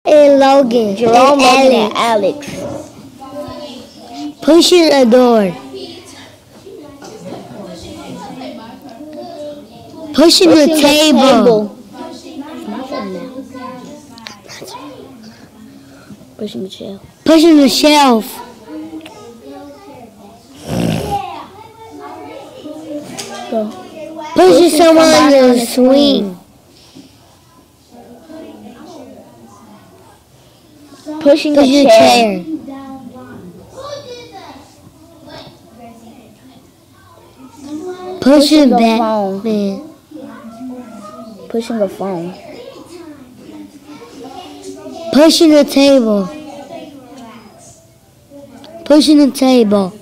and Logan. Jerome, and Logan, and Alex. Pushing a door. Pushing the table. Pushing the shelf. Pushing the shelf. Go. Pushing someone on the swing. Pushing a Pushing a chair. chair. Pushing the Batman. phone. Pushing a phone. Pushing the table. Pushing the table.